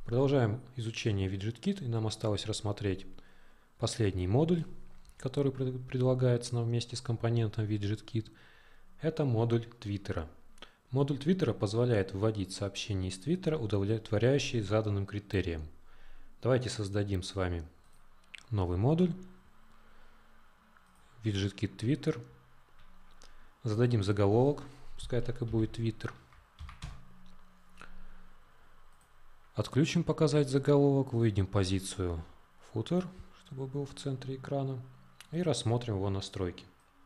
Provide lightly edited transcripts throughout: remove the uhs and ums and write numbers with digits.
Продолжаем изучение WidgetKit, и нам осталось рассмотреть последний модуль, который предлагается нам вместе с компонентом WidgetKit. Это модуль Твиттера. Модуль Твиттера позволяет вводить сообщения из Твиттера, удовлетворяющие заданным критериям. Давайте создадим с вами новый модуль WidgetKit Twitter. Зададим заголовок, пускай так и будет Twitter. Отключим «Показать заголовок», выведем позицию footer, чтобы был в центре экрана, и рассмотрим его настройки.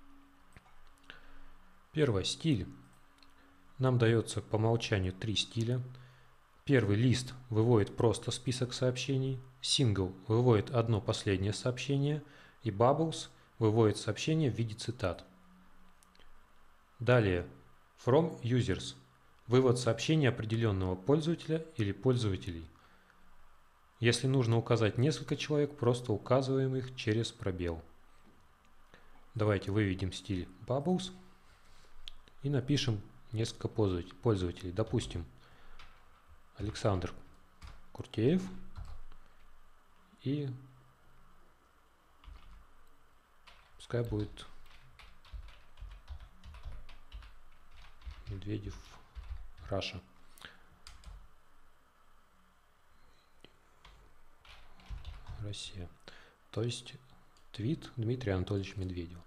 Первое. Стиль. Нам дается по умолчанию 3 стиля. Первый лист выводит просто список сообщений, сингл выводит одно последнее сообщение, и bubbles выводит сообщение в виде цитат. Далее. From users. Вывод сообщения определенного пользователя или пользователей. Если нужно указать несколько человек, просто указываем их через пробел. Давайте выведем стиль Bubbles и напишем несколько пользователей. Допустим, Александр Куртеев и пускай будет Медведев Раша. Россия. То есть твит Дмитрия Анатольевича Медведева.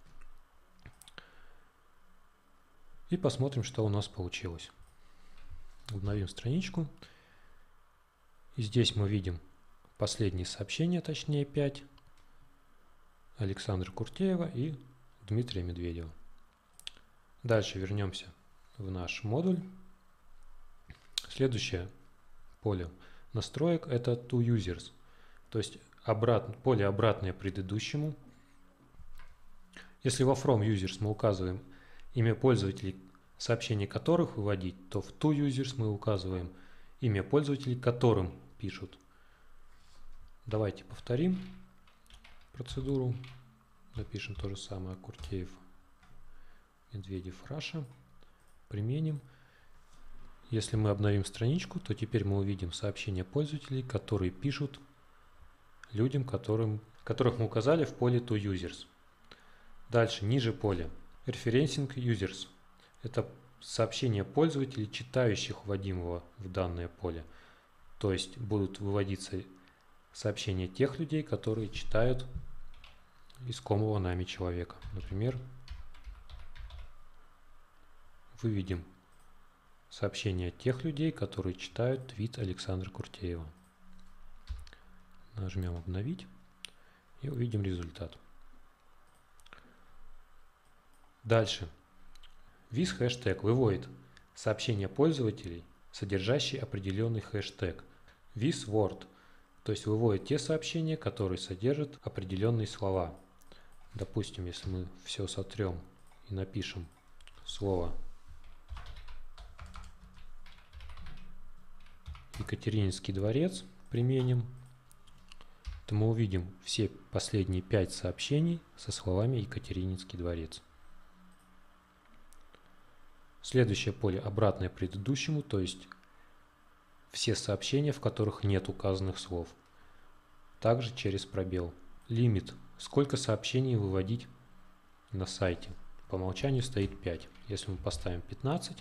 И посмотрим, что у нас получилось. Обновим страничку. И здесь мы видим последние сообщения, точнее 5. Александра Куртеева и Дмитрия Медведева. Дальше вернемся в наш модуль. Следующее поле настроек — это toUsers, то есть поле обратное предыдущему. Если во FromUsers мы указываем имя пользователей, сообщения которых выводить, то в toUsers мы указываем имя пользователей, которым пишут. Давайте повторим процедуру. Напишем то же самое: Куртеев, Медведев, Раша. Применим. Если мы обновим страничку, то теперь мы увидим сообщения пользователей, которые пишут людям, которых мы указали в поле toUsers. Дальше, ниже поля Referencing Users. Это сообщения пользователей, читающих вводимого в данное поле. То есть будут выводиться сообщения тех людей, которые читают искомого нами человека. Например, выведем сообщения тех людей, которые читают твит Александра Куртеева. Нажмем «Обновить» и увидим результат. Дальше. With hashtag выводит сообщения пользователей, содержащие определенный хэштег. With word, то есть выводит те сообщения, которые содержат определенные слова. Допустим, если мы все сотрем и напишем слово Екатерининский дворец, применим, то мы увидим все последние 5 сообщений со словами Екатерининский дворец. Следующее поле обратное предыдущему, то есть все сообщения, в которых нет указанных слов. Также через пробел. Лимит. Сколько сообщений выводить на сайте. По умолчанию стоит 5. Если мы поставим 15,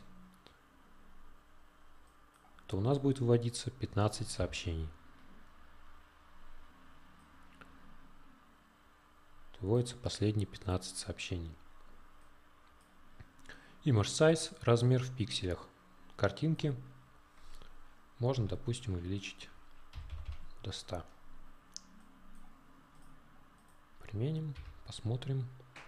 то у нас будет выводиться 15 сообщений. Выводятся последние 15 сообщений. Image Size, размер в пикселях. Картинки можно, допустим, увеличить до 100. Применим, посмотрим.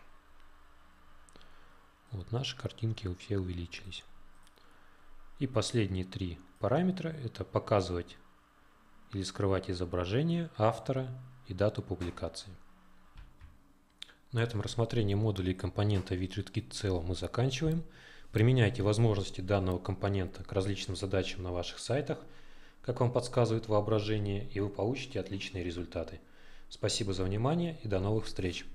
Вот наши картинки все увеличились. И последние 3 параметра — это показывать или скрывать изображение автора и дату публикации. На этом рассмотрение модулей и компонента WidgetKit в целом мы заканчиваем. Применяйте возможности данного компонента к различным задачам на ваших сайтах, как вам подсказывает воображение, и вы получите отличные результаты. Спасибо за внимание и до новых встреч!